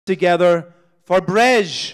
together for Brej.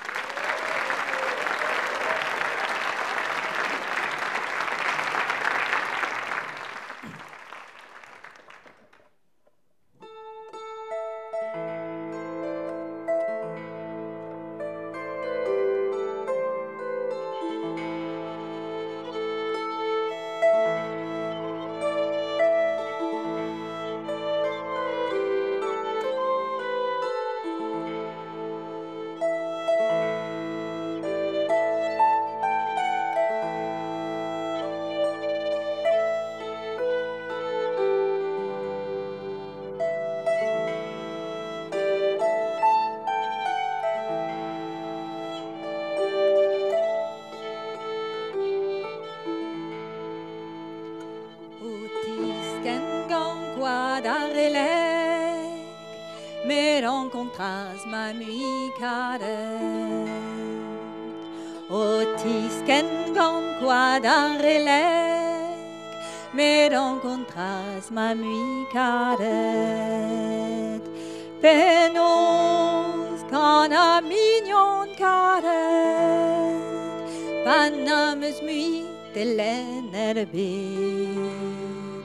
Penos kana mignon karet Panames mui telener bed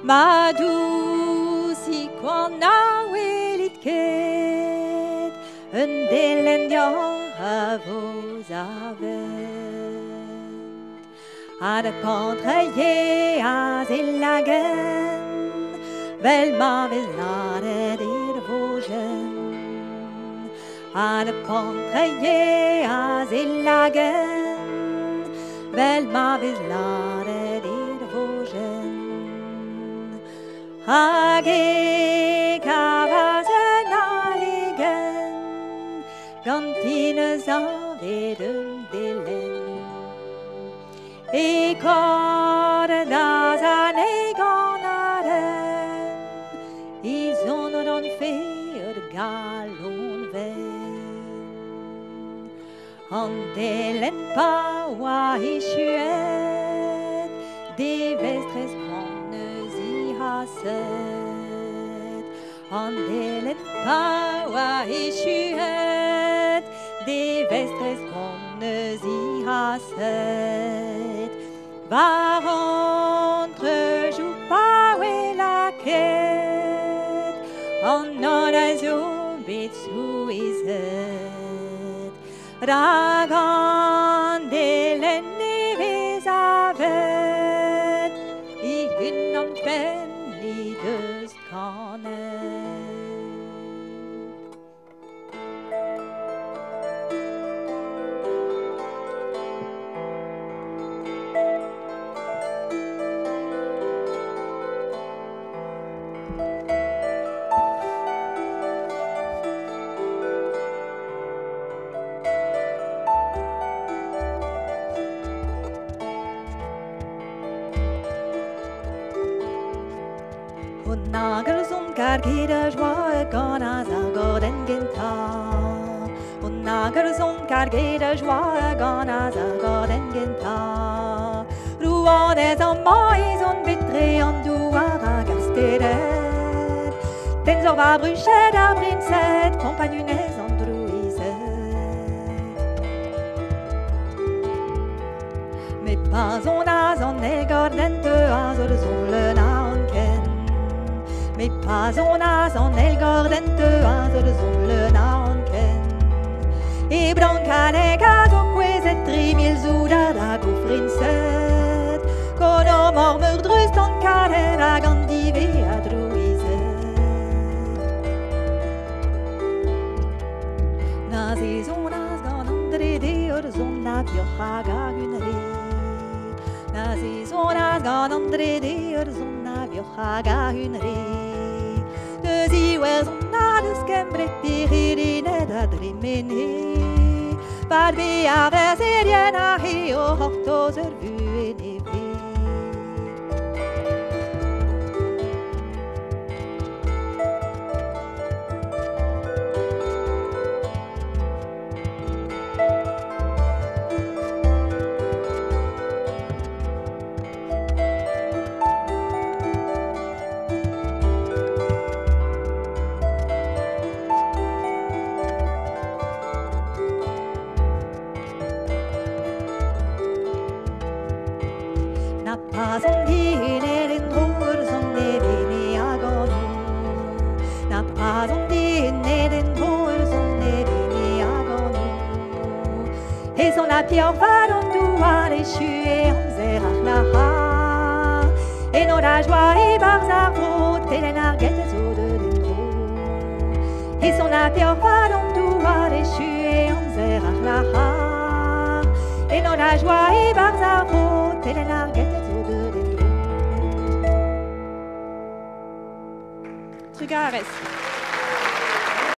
Madusi kwana welit ket Un delen ja vos avent Ad contre as ilagen Vel ma vis lade dir vogen Ad contre as ilagen Vel ma vis lade dir vogen Hage kavasen aligen Gantines avedum delen E korde das an egonaren I zonodon feer galon ven Han delen pawa I sjuet De vestres brannes I haset Han delen pawa I sjuet De vestres brannes I haset Var entre jou pawe la quête En orazo bitsu izet Ragan delen neves avet I hunnan penni døst kanet Nagel som kargera joie gana zagorden genta Und nagel som kargera joie gana zagorden genta Rua des amais und bitre an du aragasteret Den zorva bruchet a brinset compagnunes andruiset Mais pas on as en elgorden te azor zole na on ken Mais pas on as en elgordente azor zole na on ken E brancane caso quezet 3000 zuda da gofrinset Kono mormur drust on karen a gandive a druiset Na zezon as gan andre de ur zon na biocha ga gunre Na zezon as gan andre de ur zon na biocha ga gunre Zi wers on adus kembret dirine da drimene Vad vi aver serien he o hortoser vuene ve pierre va dans doua les chuer en zerach laha. Et non la joie et barzar brot et les narguettes aux de dentro. Et son la pierre va dans doua les chuer en zerach laha. Et non la joie et barzar brot et les narguettes aux de dentro. Trugares.